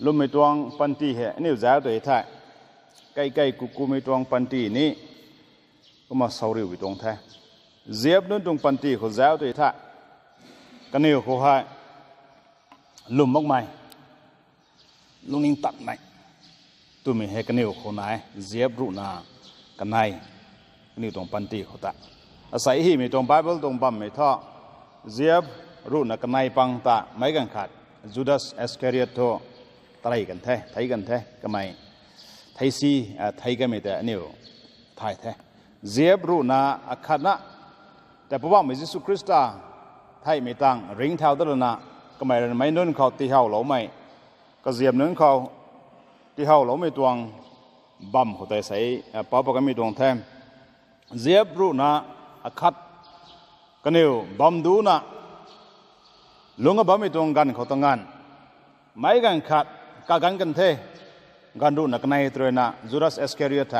ลุมไม่ตวงปันตีเหนี่จ้าตัวท้ายใกล้ๆกูไม่ตวงปันตีนี้ก็มาสาวริวไปตรงแท้เจียบนู้นตรงปันตีเขาจ้าตัวท้ายกันนี่เขาให้ลุมมากมายลุงนิ่งตัดไหมตัวมีให้กันนี่เขาไหนเจียบรู้นากันไหนกันนี่ตรงปันตีเขาตะอาศัยที่มีตรงไบเบิลตรงบัมไม่ท่อเจียบรู้นะกันไหนปังตะไม่กันขาดจูดาสเอสคาริอตโตตายกันแท้ไทยกันแท้ก็ไม่ไทยซีไทยก็ไม่แต่นี่ไทยแท้เจียบรู้นะอาคานะแต่พระว่ามิจิสุคริสต์ไทยไม่ตั้งริงเท้าตลอดนะก็ไม่นุ่นเขาตีเท้าหลงไม่ก็เจียบนุ่นเขาตีเท้าหลงไม่ตวงบัมเขาแต่ใส่ป้าปก็ไม่ตวงแท้เจียบรู้นะอาคัดก็นี่บัมดูนะลุงก็บัมไม่ตวงกันเขาตั้งงานไม่กันขาดกากันเทกันดูนักในตัวน่ะจูดาสเอสคาริอต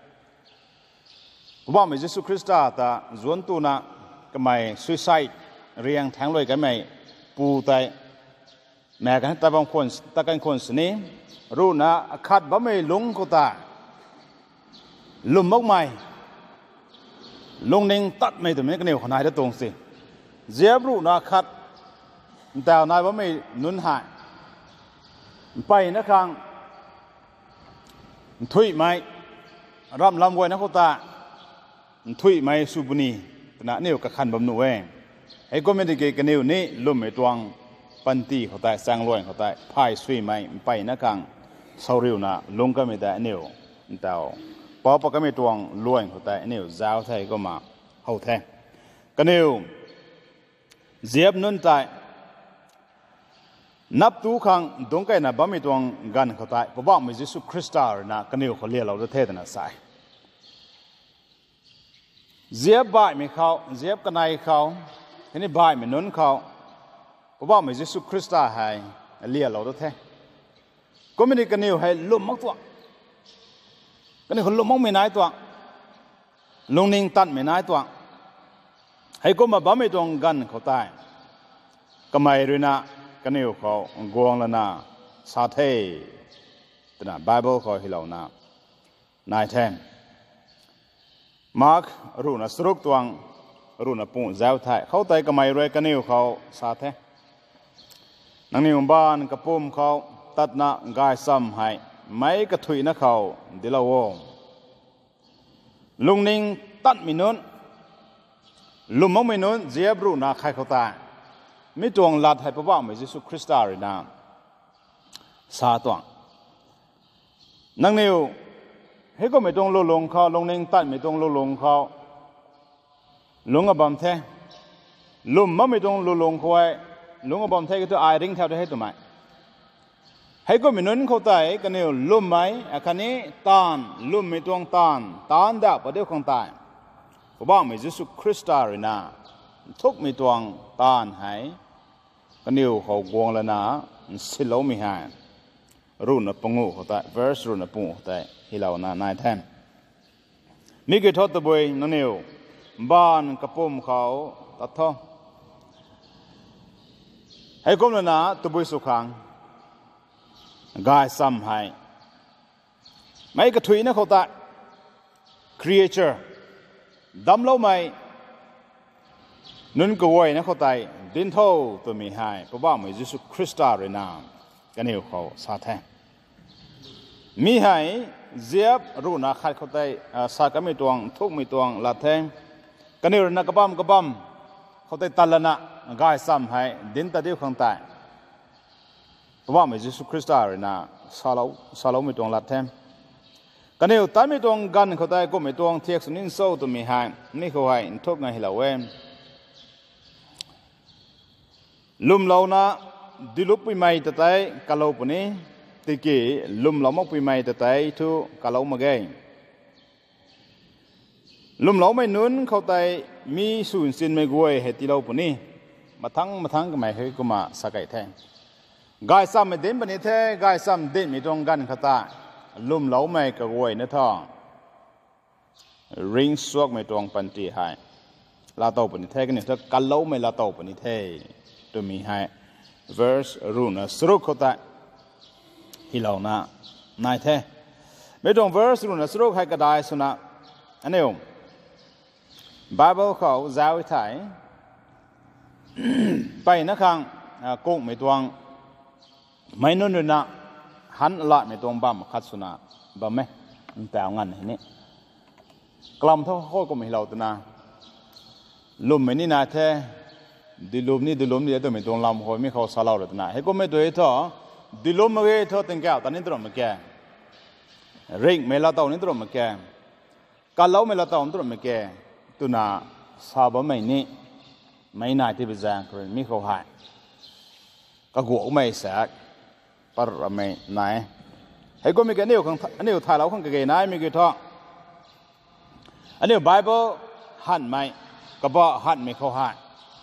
พระว่ามิจิสุคริสต์แต่จวนตัวน่ะก็ไม่ซุยไซด์เรียงแทงเลยก็ไม่ปูแต่แม้กันแต่บางคนแต่กันคนสนี้รู้นะขาดบ่ไม่ลุงก็ตาลุมมากมายลุงนิ่งตัดไม่ตัวนี้ก็เนี่ยขนายได้ตรงสิเจียบรู้นะขาดแต่นายบ่ไม่นุนหายไปนะครับถุยไม้รำลำไว้นะเขาตาถุยไม้สุบุนีแต่น่ะเนี่ยกับขันบำนุเองไอ้ก็ไม่ได้เกี่ยกันเนี่ยนี่ลุ่มไอ้ตวงปันตีเขาตาแสงลอยเขาตาพายสุยไม้ไปนะครับสาวริวนะลุงก็ไม่ได้เนี่ยแต่พอก็ไม่ตวงลอยเขาตาเนี่ยเจ้าไทยก็มาเขาแทงกันเนี่ยเจียบนุ่นใจนับตู้ขังดงไก่น่ะบ่มีตวงกันเขาตายเพราะว่ามิจิสุคริสต์น่ะกันนี่เขาเรียกเราเทศน่ะสายเจียบบ่ายไม่เขาเจียบกันในเขาทีนี้บ่ายไม่นุนเขาเพราะว่ามิจิสุคริสต์ให้เรียกเราเทศก็ไม่ได้กันนี่ให้ลุ่มมักตัวกันนี่คนลุ่มมักไม่นายตัวลุงนิ่งตัดไม่นายตัวให้ก็มาบ่มีตวงกันเขาตายก็ไม่รู้นะกันนี่เขากวงแล้วนะสาเทแต่นะไบเบิลเขาให้เรานะนายแทนมาร์กรู้นะสรุปตัวงรู้นะปุ่งเจ้าไทยเขาไต่ก็ไม่รวยกันนี่เขาสาเทนังนี่บ้านกระปุ่มเขาตัดนะกายซ้ำให้ไม่กระถุยนะเขาเดี๋ยวเราวงลุงนิ่งตัดมินุนลุมมองมินุนเจียบรู้นะใครเขาตายไม่ตวงลัดให้พระว่ามิจิสุคริสต์เลยนะสาตวงนังนิวให้ก็ไม่ตวงลงเขาลงนิ่งตัดไม่ตวงลงเขาลงกับบอมเทลุมไม่ตวงลงเขาไว้ลงกับบอมเทก็ตัวไอริงเท่าได้ให้ตัวไหมให้ก็ไม่นุนเขาตายกันนิวลุมไหมอาคันนี้ตานลุมไม่ตวงตานดาประเดี๋ยวของตายพระว่ามิจิสุคริสต์เลยนะทุกมีตวงตานหายกันนิวเขากวงแล้วนะสิลมีหายรุ่นปงูเขาแต่ verse รุ่นปงูแต่ที่เรานะนายแทนมีกี่ทศตะบวยนั่นนิวบ้านกระปุ่มเขาตัดท่อให้ก้มแล้วนะตะบวยสุขังกายซ้ำหายไม่กระถุยนะเขาแต่ creature ดำเล่าไม่นุนก็ไว้นะเขาไต่ดินเท่าตัวมีหายเพราะว่ามิจิสุคริสต์เลยนะกันนี่เขาสาแทงมีหายเจียบรู้นะขัดเขาไต่สากไม่ตวงทุกไม่ตวงละแทงกันนี่นะกระบัมเขาไต่ตัลนะกายซ้ำหายดินตะเดียวข้างใต้เพราะว่ามิจิสุคริสต์เลยนะสาลไม่ตวงละแทงกันนี่ตันไม่ตวงกันเขาไต่ก็ไม่ตวงเทียกสนินโซ่ตัวมีหายนี่เขาให้ทุกไงให้เราเว้นลุมเรานะดิลุปีใหม่แต่ใจกะลาปนี้ติกีลุมเรามกปีใหม่แต่ใจทุกะลามาเกยลุมเราไม่นุนเขาใจมีสูญสิ้นไม่กวยเหตุเราปนี้มาทั้งก็ไม่เคยก็มาสักไก่แทงกายซ้ำไม่เด่นปนี้แท้กายซ้ำเด่นไม่ตรงกันขตาลุมเราไม่กระวยนะท้องริงสวกไม่ตรงปันตีหายลาโตปนี้แท้กันเนี่ยถ้ากะลาไม่ลาโตปนี้แท้ตัวมีให้ verse รุ่นสรุปเขาแต่ฮิลานะนายเทไม่ตรง verse รุ่นสรุปให้กระไดสุนะอันนี้Bible เขาจะเอาไว้ไปนะครับกุ้งไม่ตวงไม่นุ่นนะหันละไม่ตวงบัมคัดสุนะบัมไหมแต่เอางั้นนี่กลัมเท่าโคตรก็ไม่เราตัวนะลุมไม่นี่นาเทดิลุมนี่ตัวไม่ตวงลำหอยไม่เขาสลาวเลยตัวนะให้ก็ไม่ตัวเท่าดิลุมไม่เท่าตั้งแก่ตอนนี้ตัวไม่แก่ริงไม่ละตัวนี้ตัวไม่แก่การเล่าไม่ละตัวนี้ตัวไม่แก่ตัวน่ะสาบไม่นี่ไม่น่าที่เป็นแรงคนไม่เขาหายก็หัวไม่แสกปรไม่ไหนให้ก็มีกันนี่ของอันนี้ถ่ายเราของเก๋ๆนายมีกี่ท่ออันนี้ Bible หันไม่กระบอกหันไม่เขาหาย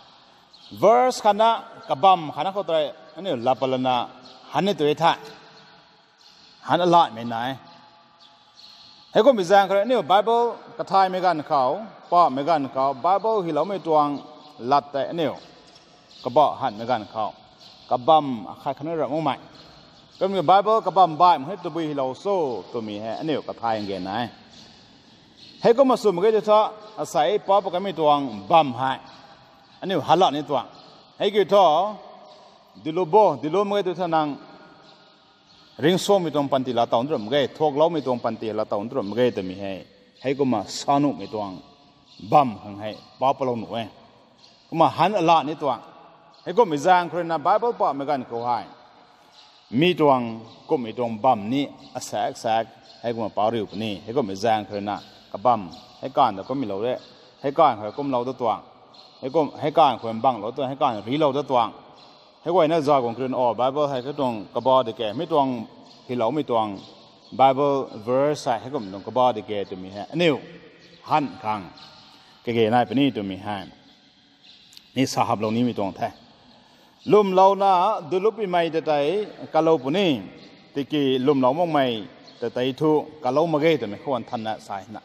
verse ขณะกระบำขณะเขาตัวอันนี้ลาปลนาหันนี่ตัวเองท่าหันอะไรไม่ไหนให้ก็มีแรงคนนี้ Bible กระทายไม่กันเขาป้าไม่กันเขา Bible ที่เราไม่ตวงลัดแต่อันนี้กระบอกหันไม่กันเขากระบำใครขนาดนั้นมั่งไหมก็มี Bible กระบำบ่ายมันให้ตัวบีเราโซ่ตัวมีให้อันนี้กระทายอย่างเงี้ยนะให้ก็มาสุ่มก็จะท้ออาศัยป้าปกติไม่ตวงบัมให้อันนี้หันหลังนี่ตวงให้กี่ท้อดิลูมันก็ตัวนั่งริงโซ่ไม่ตวงปันติละตอนตรงก็ทวกเล้าไม่ตวงปันติละตอนตรงก็ตัวมีให้ก็มาสนุกไม่ตวงบัมให้ป้าปลงหนุ่ยก็มาหันหลังนี่ตวงให้ก็มีจางคนน่ะ Bible ป้าไม่กันเขาให้มีตวงก็มีตวงบัมนี่แสกให้ก็มาปาริวนี่ให้ก็มีจางคนน่ะกับบัมให้การแต่ก็มีเราด้วยให้การเขาก็เราตัวให้การคนบังเราตัวให้การรีเราตัวให้ไว้ในใจของคนอ๋อ Bible ให้ก็ตรงกระบอกเด็กแก่ไม่ตวงที่เราไม่ตวง Bible verse ให้ก็ตรงกระบอกเด็กแก่ตัวมีให้นิ้วหันข้างเก๋ๆนายเป็นนี่ตัวมีให้นี่สหบเรานี้มีตวงแท้ลุมเราหน้าดูลุปีไม่แต่ใจกะเราปุ่นี่ติกีลุมเรามองไม่แต่ใจทุกะเรามาเกยแต่ไม่ควรทันนะสายนะ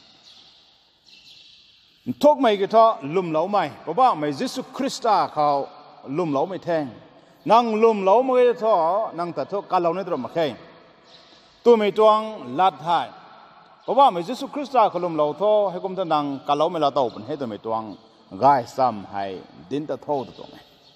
ทุกไม่ก็ท้อลุมเราไม่เพราะว่าไม่ยิสุคริสต์เขาลุมเราไม่แทงนั่งลุมเราไม่ก็ท้อนั่งแต่ทุกกะเราในตัวมาแค่ตัวไม่ตวงลัดให้เพราะว่าไม่ยิสุคริสต์เขาลุมเราท้อให้กุมท่านั่งกะเราไม่ละเต่าเป็นให้ตัวไม่ตวงง่ายซ้ำให้ดินตะโทษตัวไง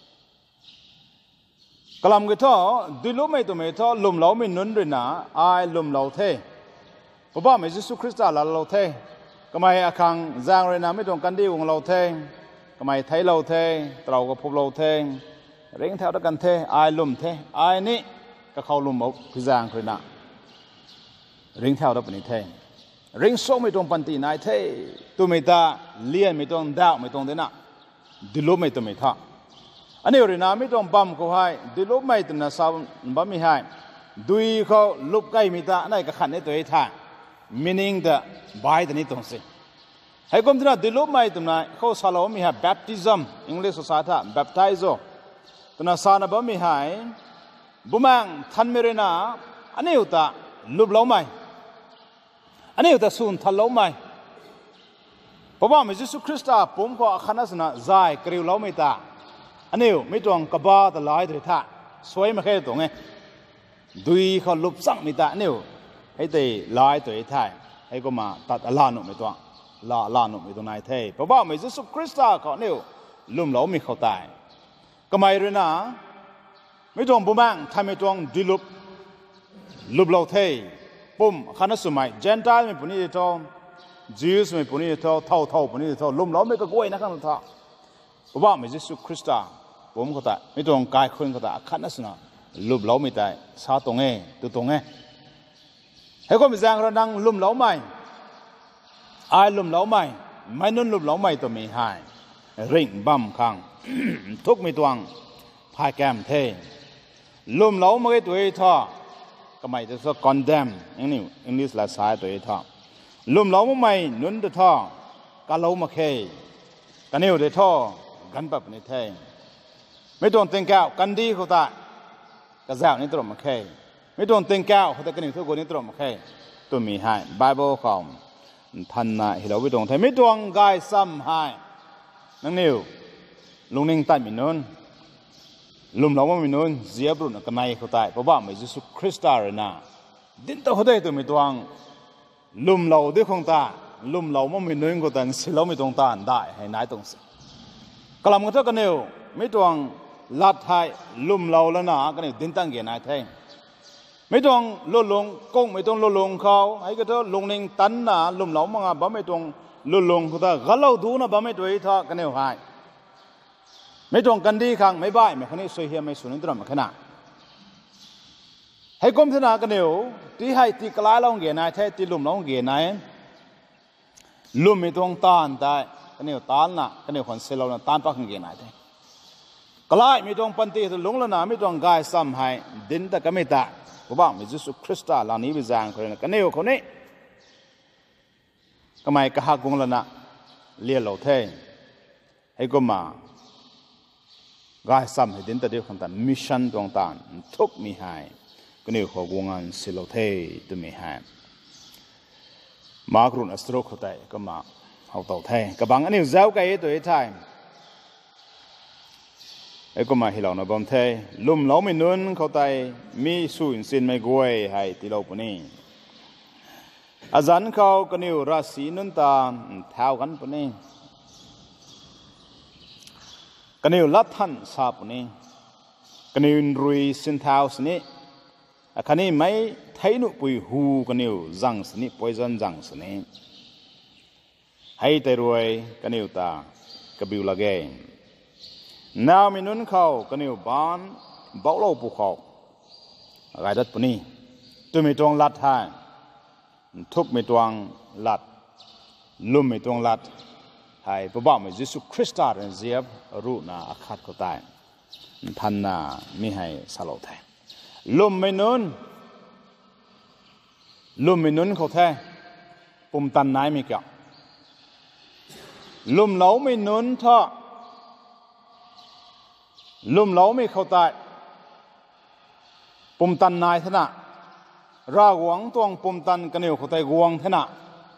กลัมก็ท้อดิลุไม่ตัวไม่ท้อลุมเราไม่นุนด้วยนะไอ้ลุมเราเทเพราะว่าไม่ยิสุคริสต์ละเราเทก็ไม่อาคังจางเลยนะไม่ตรงกันดีของเราเทก็ไม่ไทยเราเทเราก็พบเราเทเร่งแถวตะกันเทไอ้ลุมเทไอ้นี่ก็เข้าลุมเอาคือจางเลยนะเร่งแถวตะปนิเทเร่งโซ่ไม่ตรงปันตีนายเทตัวไม่ตาเลี้ยนไม่ตรงดาวไม่ตรงเดน่ะดิลุไม่ตัวไม่ท่าอันนี้เลยนะไม่ตรงบัมเขาให้ดิลุไม่ตัวน่ะสาวบัมไม่ให้ดุยเขาลุกใกล้ไม่ตาอันนี้ก็ขันในตัวเองท่าmeaning the by the nitong se hai kom tna dilu mai tumna kho salo mi ha baptism english society baptizo tna sana ba mi hai bumang than merena ane uta lub lo mai ane uta sun thal lo mai baba me jesus christa pom kho akhana sna zai kriu lo mai ta ane mi tong ka ba ta lai de tha soi ma khe tong e dui kho lub sang mi ta aneให้ตีลายตัวไทยให้ก็มาตัดลานุไม่ตัวลานุไม่ตัวนายเทเพราะว่าไม่ยิสุคริสต์เขาเนี่ยลุ่มเหลาไม่เข้าตายก็ไม่รู้นะไม่ตรงบุมังทำไม่ตรงดิลุบเหลาเทปุ่มขณะสมัยเจนทายไม่ปุ่นนี่ทองจิวส์ไม่ปุ่นนี่ทองเท่าปุ่นนี่ทองลุ่มเหลาไม่ก็กล้วยนะครับท่านเพราะว่าไม่ยิสุคริสต์ผมเข้าตายไม่ตรงกายคนเข้าตายขณะสนะลุ่มเหลาไม่ตายซาตรงตัวตรงให้ก็มีแรงเรานั่งลุ่มเหลาไม่ไอ้ลุ่มเหลาไม่นุ่นลุ่มเหลาไม่ตัวมีหายริ่งบั่มข้างทุกมีตวงพายแกมเทลุ่มเหลาไม่ตัวท่อก็ไม่จะคอนเดมอย่างนี้อันนี้ละสายตัวท่อลุ่มเหลาไม่นุ่นตัวท่อกะเหลามาเคกันนิ้วตัวท่อกันแบบนี้เทไม่ต้องติงแก้วกันดีเขาตากระแซวนี่ตัวมาเคไม่ต้องติงแก้วเขาแต่กันนิ้วทุกคนนี่ตัวมาเคตัวมีหายไบเบิลของท่านนะที่เราไม่ต้องใช้ไม่ต้องกายซ้ำหายนั่งนิ้วลุงนิ่งตัดมีนุ่นลุมเราไม่นุนเสียบรุนกันในเขาตายเพราะว่าไม่ยิสุคริสต์อะไรนะดินตัวเขาได้ตัวไม่ตวงลุมเราด้วยคงตาลุมเราไม่นุนก็แต่สิเราไม่ตรงตาได้ให้นายตรงสิกลับมาเท่ากันเดียวไม่ตวงลัดไทยลุมเราแล้วนะกันเดียวดินตั้งเกียรนายแทงไม่ต้องลดลงกงไม่ต้องลดลงเขาให้ก็เถอะลงหนึ่งตันนะลุมเรามั่งบ่ไม่ต้องลดลงเขาแต่ก็เราดูนะบ่ไม่ตัวอีท่ากันเดียวหายไม่ต้องกันดีขังไม่บ่ายไม่ขณะสวยเฮียไม่สุนิตรมาขณะให้กรมธนากันเดียวที่ให้ที่กลายเราเกียรนายแท้ที่ลุมเราเกียรนายลุมไม่ต้องตานได้กันเดียวตานนะกันเดียวคนเซลล์นะตานปักเกียรนายแท้กลายไม่ต้องปันตีลงแล้วนะไม่ต้องกายซ้ำให้ดินตะก็ไม่ตาเพราะว่ามิจิสุคริสต์ลานี้วิจารณ์คนนั้นกันเนี่ยคนนี้ก็ไม่กระหักกงละนะเลี้ยเราเท่ให้ก็มากายซ้ำให้ดินตะเดียวกันแต่มิชชั่นตรงต่างทุกมีหายก็เนี่ยขอกงานสิเราเท่ตัวมีหายมากรุ่นอัสโตรเขาแต่ก็มาเอาเต่าเท่กับบางอันนี้เจ้าไก่ตัวไอ้ไทยไอ้ก็มาให้เรานะบอมเทลุ่มเราไม่นุนเขาไตมีสุ่นสินไม่กวยให้ที่เราปนี่อาจารย์เขาก็นิวราศีนุนตาเท้ากันปนี่ก็นิวลัดทันซาปนี่ก็นิวรุยสินเท้าสนี่คันนี้ไม่ไทยนุปุยหูก็นิวจังสนี่ปอยจันจังสนี่ให้แต่รวยก็นิวตากบิวละเกนามินุนเขาก็นิวบานบ่าวเราภูเขาอะไรดัดปนี่ตัวไม่ตรงลัดให้ทุบไม่ตรงลัดลุ่มไม่ตรงลัดให้พระบ่าวไม่ยิสุคริสต์เรียนเสียบรู้นาอาคาดก็ตายท่านน่ะมีให้สลาวแทนลุ่มไม่นุนเขาแท้ปุ่มตันนายไม่เกี่ยวลุ่มเหลาไม่นุนท่อลุ่มเหลาไม่เข้าตายปุ่มตันนายธนะราหวงตวงปุ่มตันกันเดียวเข้าตายหวงธนะ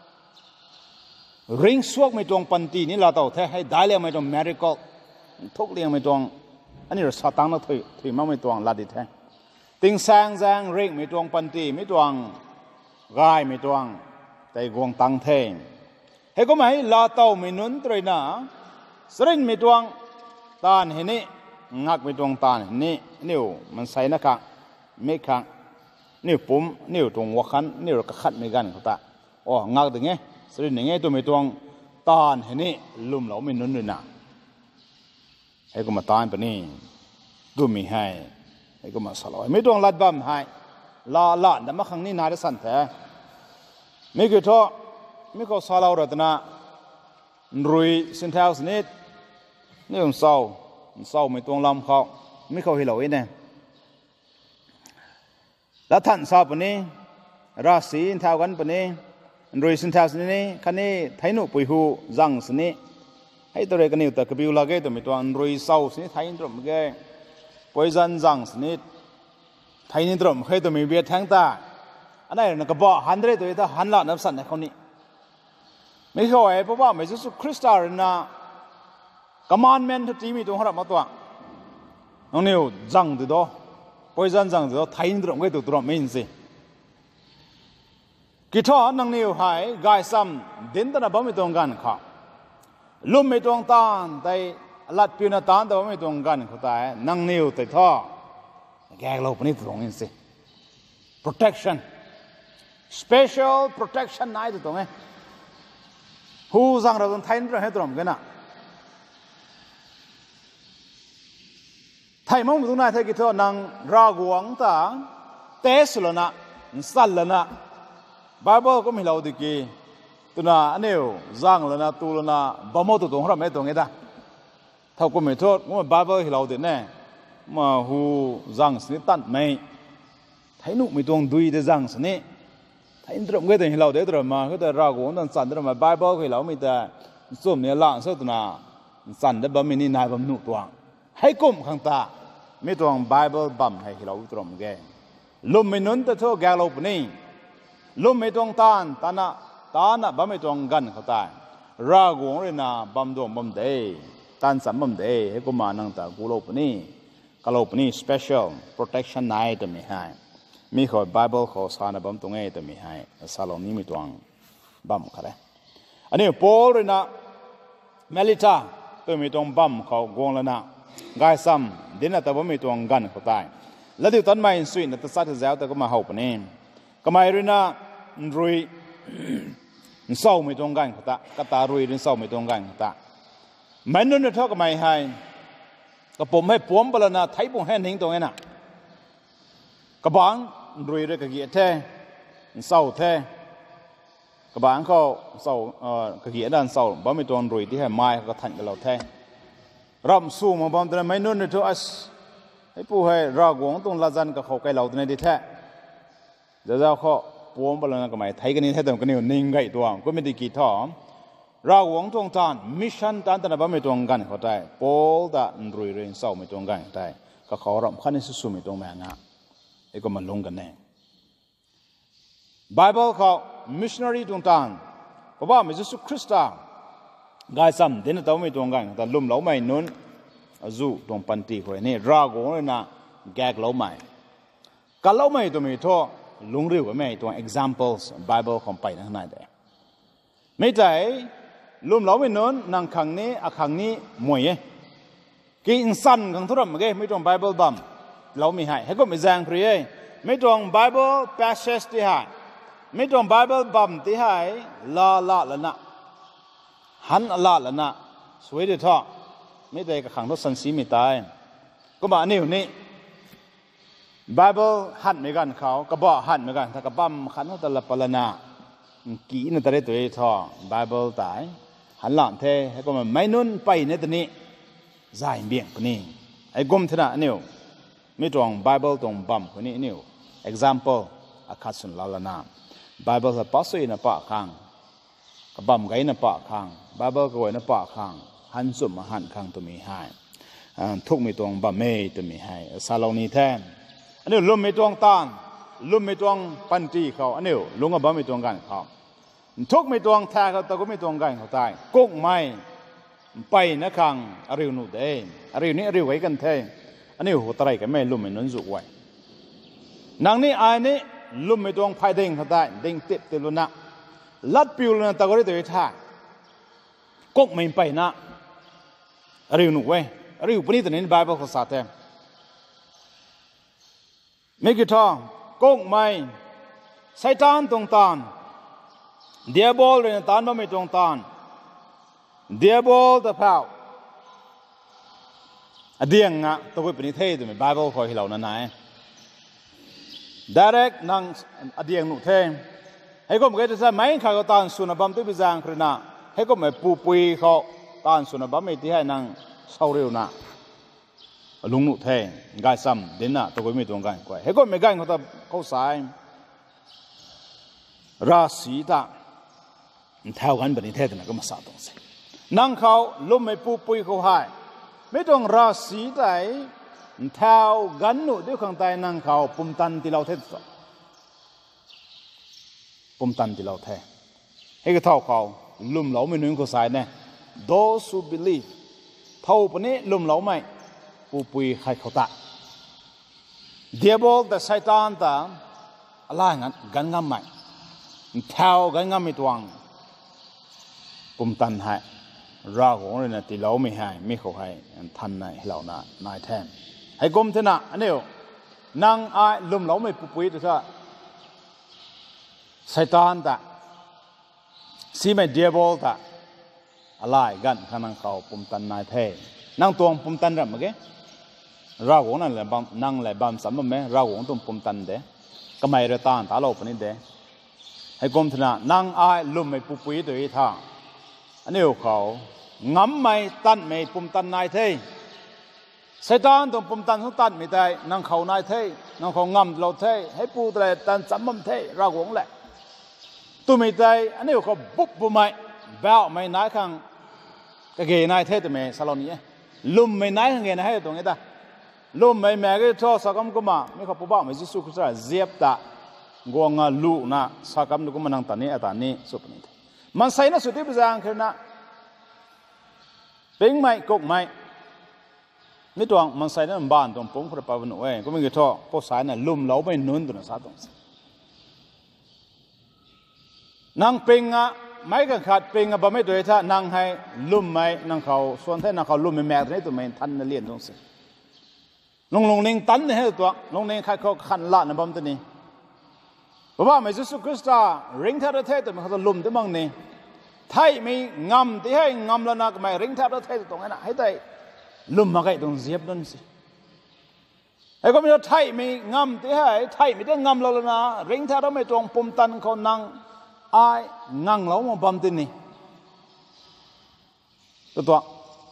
ริงสวกไม่ตวงปันตีนี่เราเต่าแท้ให้ได้เลยไม่ตวง miracle ทุกเรื่องไม่ตวงอันนี้เราสตังนักถุยมาไม่ตวงลาดิแท้ติงแซงริงไม่ตวงปันตีไม่ตวงกายไม่ตวงแต่หวงตังแท้ให้ก็ไม่ลาเต่าไม่นุนตรีนะสรินไม่ตวงตานเห็นนี่งักไปตรงตานี่นิ้วมันใส่นะคะไม่ขังนิ้วปุ่มนิ้วตรงหัวขันนิ้วกระขัดไม่กันเขาตาอ๋องักถึงไงสุดอย่างไงตัวไม่ตรงตาเห็นนี่ลุ่มเหลาไม่นุนเลยนะให้ก็มาตานปนี่ดูมีให้ก็มาสลายไม่ตรงลัดบัมให้ละแต่มาครั้งนี้นายได้สั่นแท้ไม่คือท้อไม่เขาสลาวรัตนารุยสินเท้าสนิดนี่ผมเศร้าไม่ตรงลำเขาไม่เขาให้เราเองเนี่ยแล้วท่านทราบปนี้ราศีเท่ากันปนี้รวยสินเท่าสนี้คันนี้ไทยนุปุยหูจังสนี้ให้ตัวเรกันนี่แต่กบิวลาเกตัวไม่ตัวรวยเศร้าสนี้ไทยนิตรมเกปอยจันจังสนี้ไทยนิตรมให้ตัวมีเบียดแทงตาอันนั้นนักบ่หันเรตัวถ้าหันละนับสันในคนนี้ไม่เข้าใจเพราะว่าไม่ใช่สุคริสต์อะไรนะกมานแมนทุกทีมีตัวหัวมาตัวน้องนิวจังตัวปอยจันจังตัวไทยนิตรมก็ตัวไม่เห็นสิกิทอน้องนิวหายกายซ้ำดินตนะบ่ไม่ตรงกันค่ะลุ่มไม่ตรงตานแต่ลัดพิวนาตานแต่ว่าไม่ตรงกันเขาตายน้องนิวแต่ท่อแกเราปนิตรงนี้สิ protection special protection นายตัวตรงไหนผู้สังเราต้องไทยนิตรมให้ตรงกันนะไทยมั่งตรงไหนไทยกิทอนางรากวงตาเตสลนะสัลลนะบาเบิลก็มีเราดิกีตัวน่ะอันนี้จังลนะตูลนะบะโมตุตรงเราไม่ตรงไงด้ถ้าก็ไม่โทษว่าบาเบิลให้เราดิแน่มาหูจังสนิตันไม่ไทยนุไม่ตรงดุยเดจังสนิไทยตรงก็แต่ให้เราเดือดร้อนมาก็แต่รากวงนั่นสั่นเดือดมาบาเบิลให้เราไม่แต่ส้มเนี่ยล่างเสื้อตัวน่ะสั่นเดือดบะมีนี่นายบะหนุตัวให้กุมข้างตาไม่ตรงไบเบิลบัมให้เราตรงแกลมไม่นุนแต่เท่าแกเราปนี่ลมไม่ตรงตานะบัมไม่ตรงกันเขาตายรากวงเลยนะบัมดวงบัมเดตันสัมบัมเดให้กุมานังตากูเราปนี่กะโลปนี่ special protection นายตัวมีให้มีขอ Bible ขอสารบัมตรงนี้ตัวมีให้ซาลองนี้มีตัวบัมค่ะเลยอันนี้โปลเลยนะเมลิตาตัวมีตัวบัมเขากงแล้วนะกายซ้ำเดี๋ยวนั้นแต่ว่ามีตัวกันเขาตายแล้วที่ต้นไม้สวยนะตัดสัตว์เจ้าแต่ก็มาเอาปนี่ก็ไม่รู้นะรุยเศร้ามีตัวกันเขาตากตารุยเรื่องเศร้ามีตัวกันเขาตาไม่นู้นเท่ากับไม่ให้ก็ผมให้ปวมไปแล้วนะไทยปุ่งแห่งหิงตรงนี้นะกระบังรวยด้วยกระเกียดแท้เศร้าแท้กระบังเขาเศร้ากระเกียดด้านเศร้าบ่มีตัวรวยที่ให้ไม้ก็ทันกับเราแท้รำสู้มาบ่มแต่ไม่นู้นเท่าอัสให้ผู้ให้รากวงตรงลาจันกับเขาไกลเราตัวนี้ดีแท้เดี๋ยวเราเขาปวมไปแล้วนะก็ไม่ไทยกันนี้แท้แต่กันนี้นิ่งไงตัวก็ไม่ได้กี่ท่อเราหวังตรงตานมิชชั่นตานแต่ละบ้านไม่ตรงกันเขาได้โป้ตานรวยเรื่องเศร้าไม่ตรงกันได้ก็เขารำคันในสุดไม่ตรงแม่งะไอ้ก็มันลงกันแน่ Bible เขา missionary ตรงตานเพราะว่ามิสุคริสต์กายซ้ำเดินตัวไม่ตรงกันแต่ลุ่มเหลาไม่นุนจู่ตรงปันตีเขาเนี่ยรากงเลยนะแกกเหลาไม่การเหลาไม่ตัวไม่ทั่วลุงเรียกว่าไม่ตัว examples Bible ของไปนั่นได้ไม่ใช่ลุ่มเหลาไม่นุนนั่งขังนี้ขังนี้มวยกินสั้นขังทุรมเกไม่ตรง Bible บัมเราไม่ให้ก็ไม่แซงครีไม่ตรง Bible passage ที่ให้ไม่ตรง Bible บัมที่ให้ละละนะหันละนะสวยดีท่อไม่ได้กับขังรถสันสีไม่ตายก็มาเนี่ยนี่ Bible หันไม่กันเขาก็บอกหันไม่กันถ้ากับบัมขันเขาแต่ละปลนากี่นั่นแต่ได้ตัวท่อ Bible ตายหันหลังเทให้ก็มันไม่นุ่นไปในตัวนี้ใจเบี่ยงคนนี้ไอ้กลมธนาเนี่ยไม่ตรง Bible ตรงบัมคนนี้เนี่ย example อาคาสุนลาลานา Bible จะปัสสุยนะปะข้างกับบัมไกนะปะข้าง Bible ก็ไว้นะปะข้างหันสุมหันข้างตัวมีให้ทุกมีตรงบัมเมย์ตัวมีให้ซาลองนี้แทนอันนี้ลุ่มไม่ตรงตานลุ่มไม่ตรงปันตีเขาอันนี้ลุงกับบัมไม่ตรงกันเขาทุกไม่ตรงแท้เขาแต่ก็ไม่ตรงกันเขาตายกุ๊กไม่ไปนะคังอริวนุเดอริวนี้อริวไว้กันเทอันนี้หัวตรายกันไม่ลุ่มไม่นุนสุกไว้นางนี้ไอ้นี่ลุ่มไม่ตรงภายเด้งเขาได้เด้งเต็บเตลุนะลัดปิวลุนะตะกริตัวท่ากุ๊กไม่ไปนะอริวนุไว้อริวปนิตันนี้ไบเบิลเขาสาเทไม่กี่ท่อกุ๊กไม่ไซตานตรงตานเดียบอลเลยตานไม่ตรงตานเดียบอลตะเผาอเดียงอ่ะตัวเป็นนิเทศตัวเป็นไบเบิลคอยให้เรานั่นไง direct นั่งอเดียงหนุเทให้ก็ไม่ได้ไม่ข้าก็ตานสุนบัมที่พิจารณาครนะให้ก็ไม่ปูปุยเขาตานสุนบัมไม่ที่ให้นั่งเศร้าเร็วนะลุงหนุเทกายซ้ำเดินน่ะตัวก็ไม่ตรงกันกว่าให้ก็ไม่กันเขาตาเขาสายราศีตาเท่ากันเป็นนิเทศนะก็มาสาตรงสินั่งเขาลุ่มไม่ปูปุยเขาให้ไม่ต้องราศีใดเท่ากันหนุด้วยข้างใต้นั่งเขาปุ่มตันที่เราเทศปุ่มตันที่เราเทให้ก็เท่าเขาลุ่มเหลาไม่นึงเขาสายเนี่ย those who believe เท่าปนี้ลุ่มเหลาไม่ปูปุยใครเขาตาเดียบอลแต่ไซตานตาอะไรงั้นกันงำไม่เท่ากันงำไม่ตวงปุ่มตันให้รากของเราเนี่ยที่เราไม่ให้ไม่เขาให้ทันในเราหน้านายแทนให้กลมเถอะนะอันนี้นั่งอายลุ่มเราไม่ปุยตัวซะไซตานตาซีไม่เดียบอลตาอะไรกันข้างนั่งเขาปุ่มตันนายแทนนั่งตวงปุ่มตันรับมั้งแกรากของนั่นแหละบัมนั่งแหละบัมสามมั้งไหมรากของตรงปุ่มตันเด้ก็ไม่เรตานตาเราปนิดเด้ให้กลมเถอะนะนั่งอายลุ่มไม่ปุยตัวอีท่าอันนี้เขางำไม่ตันไม่ปุ่มตันนายเทไซตานตรงปุ่มตันเขาตันไม่ได้นั่งเขานายเทนั่งเขางำเราเทให้ปูแต่ตันสามมั่มเทรากหงแหละตัวไม่ได้อันนี้เขาบุบบุไม่แบวไม่นายข้างกะเกยนายเทตัวไม่สลอนี้ลุ่มไม่นายข้างเกยนายตรงนี้ตาลุ่มไม่แม่ก็ชอบสักคำก็มาไม่เขาพูดว่าไม่ใช่สุขสบายเจียบตากวงลูนะสักคำนึกว่านั่งตันนี้ตันนี้สุดนี้มันใส่น่ะสุดที่พิจารณาคือนะเป็นไม่กกไม่นี่ตัวมันใส่นั่นบ้านตรงปุ่งพระปาวันเอ้ก็ไม่กี่ท่อพวกสายน่ะลุ่มเหลาไม่นุนตัวนั้นซาตรงนางปิงอ่ะไม่กันขาดปิงอ่ะบ่ไม่ตัวท่านางให้ลุ่มไม่นางเขาส่วนแท้นางเขาลุ่มไม่แม่ตัวนี้ตัวไม่ทันนั่นเลี้ยนตรงสิลงนิ่งตันเนี่ยตัวลงนิ่งใครเขาขันละนะบ่มตัวนี้เพราะว่าไม่สุคริสต์ริงเทระเทตัวมันเขาจะลุ่มตัวมั่งนี่ไทยไม่งำที่ให้งำแล้วนะก็ไม่ริงเทระเทตรงนั้นนะให้ได้ลุ่มมาไกลตรงเสียบนั่นสิไอ้ก็ไม่ใช่ไทยไม่งำที่ให้ไทยไม่ได้งำแล้วนะริงเทระไม่ตรงปุ่มตันเขานั่งไอ้งังเรามาบ่มตัวนี้ตัว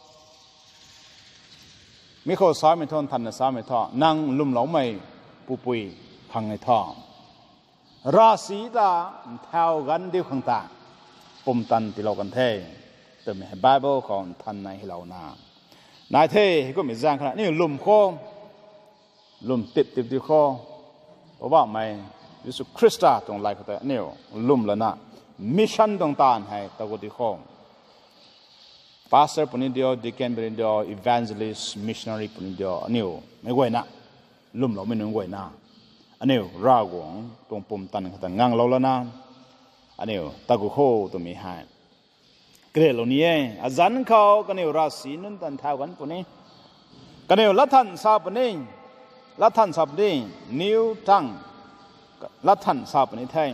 มีข้อสายไม่ทนทันนะสายไม่ท่อนั่งลุ่มเหลาไม่ปุยพังไอ้ท่อราศีตาเท่ากันเดียวข้างตาปุ่มตันที่เรากันเท่แต่ไม่ไบเบิลของทันในเรานานายเท่ก็ไม่จ้างขนาดนี้ลุ่มโคลุ่มติดที่โคเพราะว่าไม่ยิสุคริสต์ตรงไลฟ์แต่เนี่ยลุ่มแล้วนะมิชชั่นต่างๆให้ตะกุดีโคพาสเตอร์ปุ่นเดียวดิเคนปุ่นเดียวอีวานเจลิสมิชชันนารีปุ่นเดียวเนี่ยไม่ไหวนะลุ่มเราไม่นึกไหวนะอันนี้รากวงตรงปุ่มตันเขาแต่งังเราแล้วนะอันนี้ตะกุโคตัวมีให้เกลือเหล่านี้อาจารย์เขาก็เนี่ยราศีนั้นตันเท่ากันปุ่นนี้ก็เนี่ยลัทธิสาปุ่นนี้ลัทธิสาปุ่นนี้นิวทังลัทธิสาปุ่นนี้แท้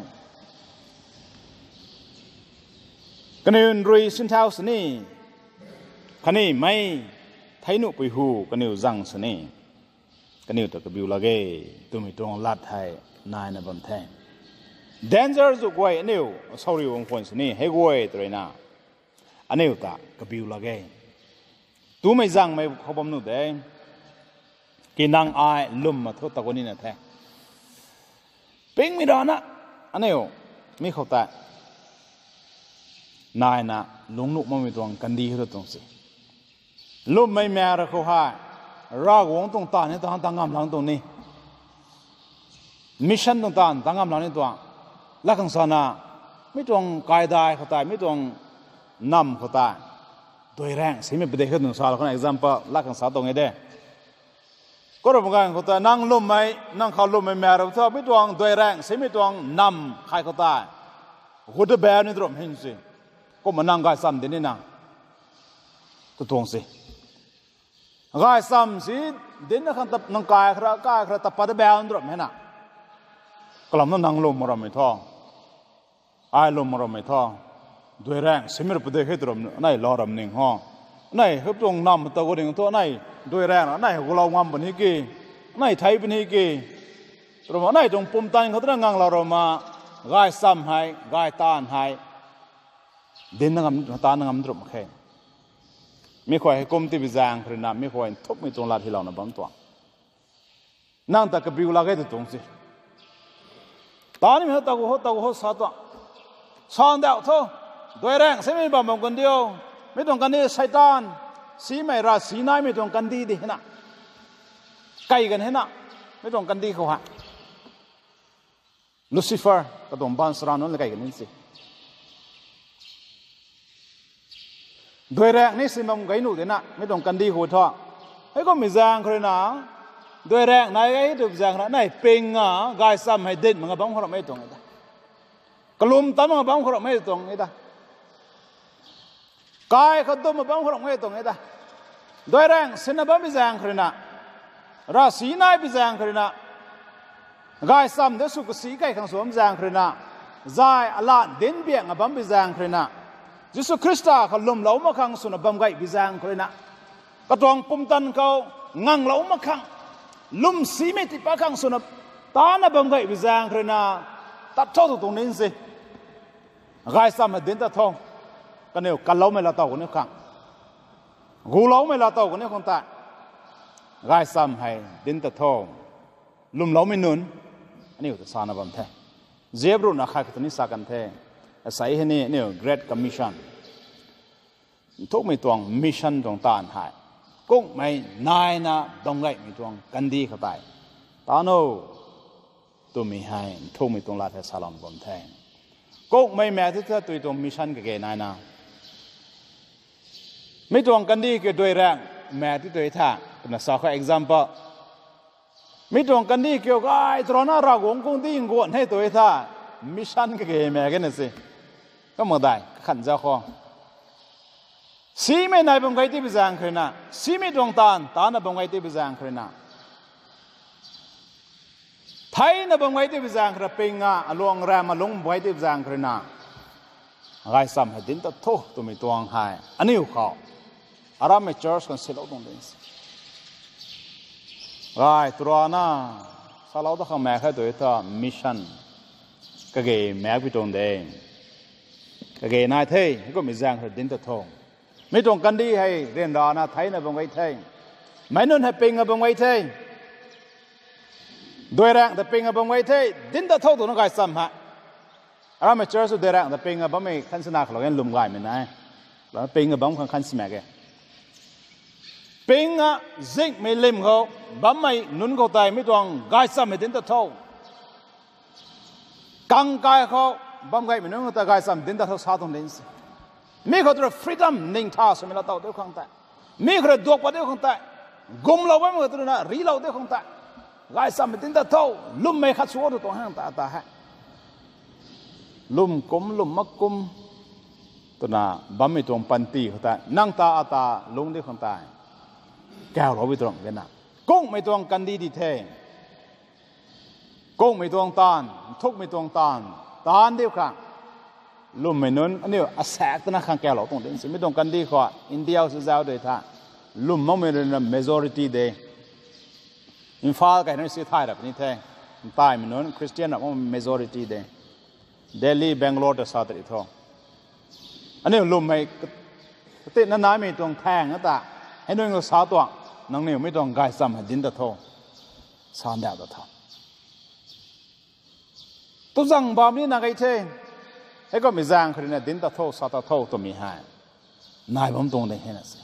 ก็เนี่ยรุยสินเท้าสนี่คันนี้ไม่ไทยนุไปหูก็เนี่ยจังสนี่ก็เนี่ยตะกบิวละเกตัวมีตรงลัดไทยนายนะบัมแทง danger จุกไว้เนี่ยสอรี่วงคนสนี่ให้กวยตัวน่ะอันนี้ตะกบิวละเกตัวไม่จังไม่เขาบัมนู่นเด้กินนางไอลุ่มมาทุกตะคนนี้นะแท้ปิงไม่ได้นะอันนี้ไม่เข้าใจนายนะลุงนุมันมีตรงกันดีขึ้นตรงสิลุ่มไม่แม่ระเขาให้รากวงตรงตาเนี่ยตั้งงามหลังตรงนี้มิชชั่นตรงตาตั้งงามหลังนี่ตัวลักษณะไม่ตรงกายได้เขาตายไม่ตรงนำเขาตายโดยแรงสิไม่เป็นเด็กขึ้นหนึ่งสาวคน example ลักษณะตรงนี้ได้ก็รู้เหมือนกันเขาตายนั่งลุ่มไม่นั่งเขาลุ่มไม่แม่เราเท่าไม่ตรงโดยแรงสิไม่ตรงนำใครเขาตายหุ่นแบบนี้ตรงเห็นสิก็มานั่งกายซ้ำเดี๋ยวนี้นะตัวทวงสิกายซ้ำสิเดี๋ยวนี้ขันตับนั่งกายครับตับปัดแบบนี้ตรงเห็นนะกลับนั่งลมมาเราไม่ท้องไอ้ลมมาเราไม่ท้องด้วยแรงสิไม่รู้ประเดี๋ยวให้ตรงนั่นรอรำหนึ่งห้องนั่นเขาตรงนำตัวคนหนึ่งตัวนั่นด้วยแรงนั่นเขาเรางามปนิกีนั่นไทยปนิกีตรงนั่นตรงปุ่มตันเขาต้องงังเรามากายซ้ำให้กายต้านให้เดินนั่งตานั่งตรงแค่ไม่ค่อยให้ก้มที่วิจารณ์พระนามไม่ค่อยทุบไม่ตรงลาที่เราหน้าบ้านตัวนั่งตะกบิวลาเกตตรงสิตอนนี้มันตะกุหดสาตัวสอนเดาเท่าด้วยแรงใช่ไหมบ้านบางคนเดียวไม่ตรงกันนี่ไซตานสีไม่ราสีนายไม่ตรงกันดีดิเห็นนะไกลกันเห็นนะไม่ตรงกันดีเขาฮะลูซิเฟอร์ก็ตรงบ้านสรานนั่นเลยไกลกันนี่สิโดยแรกนี่สิมันไกหนูเดนะไม่ต้องกันดีหัวท่อให้ก็มีจางคนนะโดยแรกนายไอ้ถูกจางนะนายเป็งอ่ะกายซ้ำให้เด่นมันก็บ้องเขาไม่ตรงไอ้ตากลุ่มตั้มมันก็บ้องเขาไม่ตรงไอ้ตากายเขาตุ้มมันบ้องเขาไม่ตรงไอ้ตาโดยแรงสินะบ้องมีจางคนนะราศีนายมีจางคนนะกายซ้ำเดี๋ยวสุกสีไก่ขังสวมจางคนนะใจอลาเด่นเบี่ยงอ่ะบ้องมีจางคนนะยิสุคริสต์เขาลุ่มเหลามาขังสุนบัมไก่บิจางคนนะกระตองปุ่มตันเขางังเหลามาขังลุ่มสีไม่ติดปะขังสุนตาหน้าบัมไก่บิจางคนนะตัดเท่าตรงนี้สิกายซ้ำเดินตัดทองกันเนี่ยกันเหลาไม่ละเต่าคนนี้ขังกูเหลาไม่ละเต่าคนนี้คนตายกายซ้ำให้เดินตัดทองลุ่มเหลาไม่นุนอันนี้อุตสาหะบัมแท้เจ็บรู้นะใครคนนี้สักกันแท้ใส่ให้เนี่ย Great Commission ทุกมีตัวมิชชั่นตรงตานหายกุ้งไม่นายนะตรงไงมีตัวกันดีเข้าไปตาโนตัวมีให้ทุกมีตรงลาเทศลอนบนแทงกุ้งไม่แม้ที่เธอตัวมิชชั่นกับแกนายนะไม่ตัวกันดีกับด้วยแรงแม่ที่ตัวท่าเป็นสาวข้อ example มีตรงกันดีเกี่ยวกับไอ้ตอนนั้นเราหงคงที่งวนให้ตัวท่ามิชชั่นก็เกี่ยแม่กันนะสิก็มาได้ขันเจ้าข้อสีไม่นายบังไกที่ไปจางคืนน่ะสีไม่ตรงตานน่ะบังไกที่ไปจางคืนน่ะไทยน่ะบังไกที่ไปจางคืนเป็นงาลวงแรมมาลงบังไกที่ไปจางคืนน่ะไงซ้ำให้ดินตัดโทตัวมีตัวงหายอันนี้อยู่เขาอารามเจอร์สกันเสร็จแล้วตรงนี้ไงตัวน่ะสลาวต้องแม่ให้ตัวท่ามิชชั่นก็เกี่ยแม่ไปตรงเด้ก็เกี่ยนายเท่ก็มีจางคืนดินตัดโทไม่ตรงกันดีให้เรียนรอนะไทยนะบังไว้เท่ไม่นุ่นให้ปิงกับบังไว้เท่ด้วยแรงแต่ปิงกับบังไว้เท่ดินตะเท่าตัวน้องกายซ้ำฮะเราไม่เจอสุดด้วยแรงแต่ปิงกับบังไม่ขันสนาขลุ่นลุมกายไม่ได้แล้วปิงกับบังขันสมัยแกปิงอ่ะซิกไม่เล่มเขาบังไม่นุ่นเขาตายไม่ตรงกายซ้ำให้ดินตะเท่ากังกายเขาบังไงไม่นุ่นเขาตายกายซ้ำดินตะเท่าสาตรงนี้มีคนที่ฟรีดัมนิ่งท่าสมัยเราเต่าเดียวข้างใต้มีคนดวกกว่าเดียวข้างใต้กุมเราไว้เมื่อตัวนั้นรีเราเดียวข้างใต้ไล่ซ้ำไปติดตาเท่าลุ่มไม่ขัดสวดตัวห้างตาฮะลุ่มกุมลุ่มมักกุมตัวน่ะบัมไม่ตรงปันตีข้างใต้นั่งตาลงเดียวข้างใต้แก้วเราไปตรงกันนะกุ้งไม่ตรงกันดีแท้กุ้งไม่ตรงตานทุกไม่ตรงตานเดียวข้างลุ่มไม่นุ่นอันนี้อาศัยตัวนั้นข้างแก้วเราตรงเด่นสิไม่ตรงกันดีกว่าอินเดียสุดยอดเลยท่าลุ่มมั่งไม่เป็น majority เดย์อินฟาลกันนี่สิท้ายแบบนี้แท้ใต้ไม่นุ่นคริสเตียนมั่ง majority เดย์เดลีแบงกลอร์จะสาธิตท้องอันนี้ลุ่มไม่ติดนั้นไม่ตรงแทงนะตาให้นุ่นก็สาตัวนังนี่ไม่ตรงกายซ้ำให้ดินตะท้องสานดาวตะท้องตัวสั่งบามีนักไอเท่ไอ้ก็มีจางคนนี้ดินตะโถสาตะโถตัวมีหายนายผมตรงนี้เห็นสิ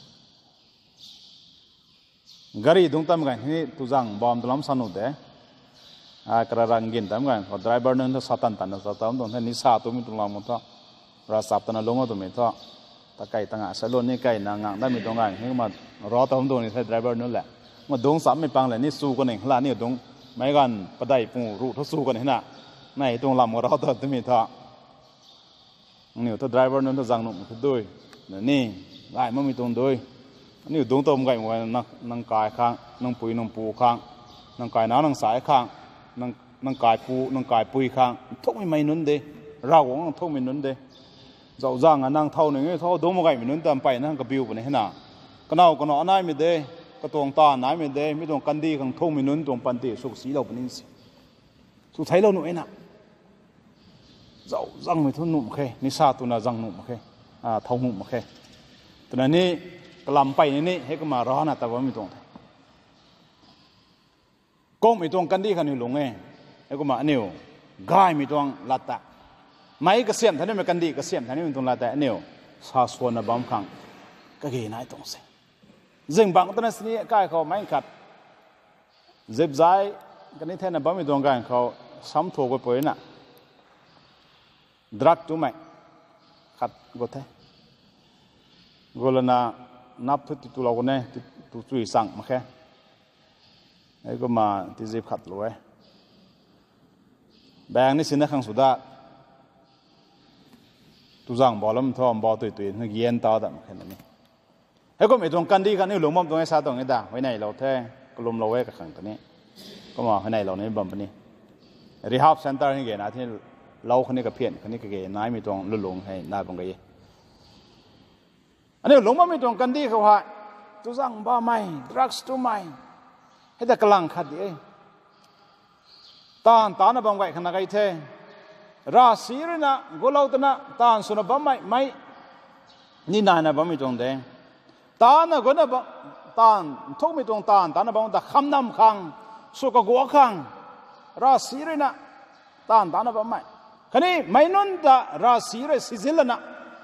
กรีดงตั้มกันที่ตุจังบอมตุลามสนุกเด้กระรังกินตั้มกันพอดรายเบอร์นึงถ้าสาตันตันสาตันตรงนี้นิสาตัวมีตุลามุทะราสับตันลงตัวมีทะตะไก่ตั้งอ่ะสลวนนี่ไก่นางงได้มีตรงกันนี่มารอตัวนี้ใช้ดรายเบอร์นั่นแหละมาดงสามไม่ปังเลยนี่สู้กันเองหลานนี่ดงไม่กันประได้ปูรูทสู้กันเห็นน่ะในตรงลำของเราตัวมีทะนี่ถ้า driver นั้นถ้าจังนุ่มคือด้วยนี่ไล่ไม่มีตรงด้วยนี่ตรงตัวมันไก่หมดนั่งกายข้างนั่งปุยนั่งปูข้างนั่งกายน้านั่งสายข้างนั่งกายปูนั่งกายปุยข้างทุกไม่นุ่นเดเราหวังทุกไม่นุ่นเดเจ้าจังนั่งเท่าหนึ่งเท่าดงมันไก่ไม่นุ่นตามไปนั่งกระบิวไปนี่น่ะก็น่าก็น่านายไม่เดก็ตรงตานายไม่เดไม่ตรงกันดีข้างทุกไม่นุ่นตรงปันติสุกสีเราเป็นนี่สิสุดท้ายเราหนุ่ยน่ะเจ้าจังไม่ทุนนุ่มเคนิสาตัวน่ะจังนุ่มเคเท่านุ่มเคตัวนั้นนี่กลำไปนี่ให้ก็มาร้อนนะแต่ว่าไม่ตรงก้มไม่ตรงกันดีกันนี่หลงให้ก็มาอันนี้กายไม่ตรงลัดตะไม่ก็เสียมท่านนี่ไม่กันดีก็เสียมท่านนี่ไม่ตรงลัดตะอันนี้สาสวนนะบางครั้งก็เกี่ยนายตรงสิจึงบางตัวนั้นสิกายเขาไม่ขัดเจ็บใจกันนี่แทนนะบางไม่ตรงกันเขาซ้ำถูกไปป่วยน่ะดรักตัวไหมขัดก็เท่ก็เลยนะนับทุกตัวเราคนนี้ตัวช่วยสั่งมาแค่ไอ้ก็มาที่เจ็บขัดรวยแบงนี่สินะข้างสุดาตัวสั่งบอลแล้วมันทอมบอลตุยนึกเย็นต่อแต่แค่นั้นนี่ไอ้ก็ไม่ตรงกันดีกันนี่หลงมั่มตรงไอ้ซาตรงไอ้ด่างไว้ในเราแท้ก็ลมเราไว้กับขังตัวนี้ก็มาไว้ในเราเนี่ยบ่มปนี้รีฮับเซ็นเตอร์นี่เกี่ยนะที่เราคนนี้กับเพี้ยนคนนี้กับเกย์นายมีตรงหลงให้นายบังเกย์อันนี้หลงว่ามีตรงกันดีเขาว่าตัวสั่งบ้าไม่ดรักส์ตัวไม่ให้แต่กำลังขัดเองตานน่ะบังไว้ขนาดไอ้เท่ราศีเลยนะกุลาตนะตานสุนบ้าไม่นี่นายน่ะบ้ามีตรงเด้งตานน่ะกุนน่ะตานทุกมีตรงตานน่ะบ้าแต่คำนำขังสุกกัวขังราศีเลยนะตานน่ะบ้าไม่คันนี้ไม่นุ่นตาราศีเลยสิจิลนะ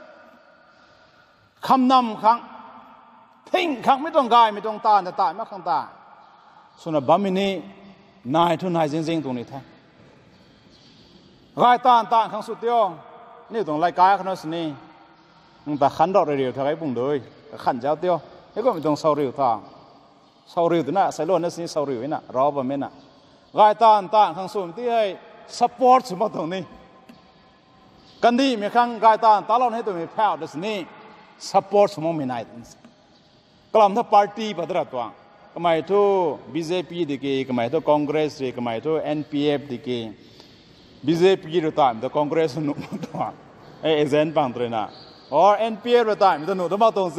คำนำขังทิ้งขังไม่ต้องกายไม่ต้องตาแต่ตายไม่ขังตาส่วนบามินีนายทุนนายจริงๆตรงนี้แท้กายตาขังสุดเดียวนี่ตรงรายกายขนาดนี้มึงแต่ขันดอกเรียวเท่าไรปุ่งเลยขันเจ้าเดียวให้ก็ไม่ต้องเศร้าเร็วท่าเศร้าเร็วตัวน่ะใส่ล้วนนั่นสิเศร้าเร็วน่ะรอบ่แม่น่ะกายตานข้างส่วนที่ให้ support สมบัติตรงนี้กันดีมีข้างกายตาเราให้ตัวมีแพ้ดิสนี่ support สมมติไม่ได้กลัมถ้า party ปัตตาตัวก็หมายถึง BJP ดีกี่ก็หมายถึง Congress ดีก็หมายถึง NPF ดีกี่ BJP รู้ตามแต่ Congress หนุนตัวexample ตัวน่ะ or NPF รู้ตามแต่หนุนตัวมาตรงสิ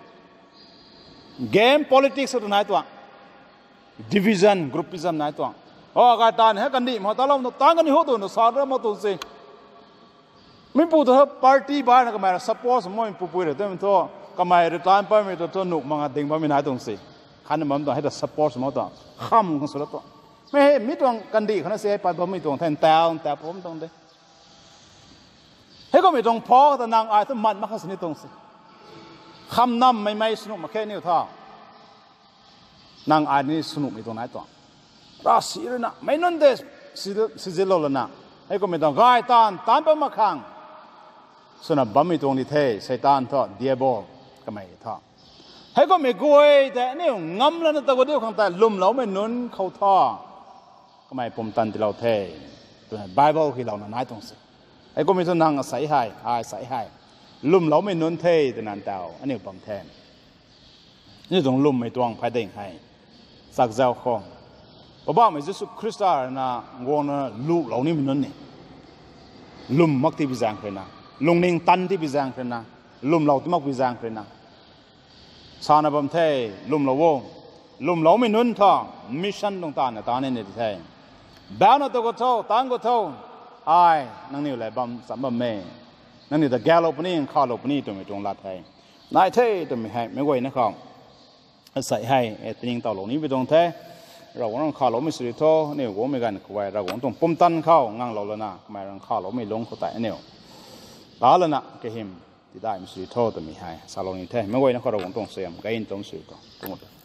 game politics ตัวไหนตัว division groupism ไหนตัวกายตาให้กันดีมาตาเราตั้งกันนี่หัวตัวสารเรื่องมาตรงสิไม่พูดถึง party บ้านก็หมายถึง support สมมติพูดเลยแต่มันตัวก็หมายถึงตอนไปมีตัวหนุกมังดิ่งไปมีไหนตรงสิขันมันต้องให้ตัว support สมมติตัวข้ามของสุดตัวไม่ให้มีตัวกันดีขนาดเสียไปผมมีตัวแทนแต่ผมตรงเดียให้ก็มีตรงพอแต่นางอายทั้งมันมากขนาดตรงสิคำนำไม่สนุกมาแค่นี้ท่านางอายนี่สนุกมีตรงไหนตัวราศีเลยนะไม่นั่นเดสสิจิโลเลยนะให้ก็มีตรงกายตานไปมาขังส่วนบัมมีตรงนี้เทไซตานท่อเดียบอก็ไม่ท่อให้ก็ไม่กลัวแต่เนี่ยงำแล้วนะแต่ก็เดียวข้างแต่ลุ่มเราไม่นุนเขาท่อก็ไม่ผมตันที่เราเทตัวไบเบิลที่เราหน้าตรงสิไอ้ก็มีตัวนางใส่ให้ลุ่มเราไม่นุนเทแต่นันเตาอันนี้ผมแทนนี่ตรงลุ่มไม่ตวงภายเด้งให้สักเจ้าของบ้าไม่จะสุคริสต์นะงวงนะลูกเรานี่มันนุนนี่ลุ่มมักที่พิจารณาลุงนิ่งตันที่พิจารณาลุ่มเราที่มักพิจารณาสารบัมเทลุ่มเราวงลุ่มเราไม่นุนท่อมิชชั่นตรงตาเนี่ยตาเนี่ยนี่เทแบบนั้นตัวก็เท่าตังก็เท่านั่งนี่แหละบัมสัมบัมเมนั่นนี่แต่แกลบนี่ข้าวลบนี่ตัวไม่ตรงลาไทยนายเทตัวไม่ให้ไม่ไหวนะครับใส่ให้ตีนิงต่อหลงนี้ไปตรงเทเราต้องข้าวลบไม่สุดโตเนี่ยผมไม่กันคุยเราต้องปุ่มตันเข้างั้งเราแล้วนะไม่ต้องข้าวลบไม่ลงเขาแต่เนี่ยตาแล้วนะก็เห็นที่ได้ไม่สุดโตตัวไม่ให้สารลงนี้เทไม่ไหวนะครับเราต้องเสียมก็ยินต้องสุดก็ทั้งหมด